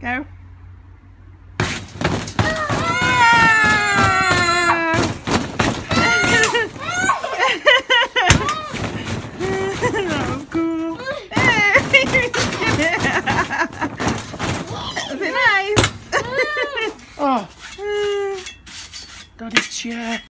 Go. That was cool. Was it nice? Oh, Daddy's chair.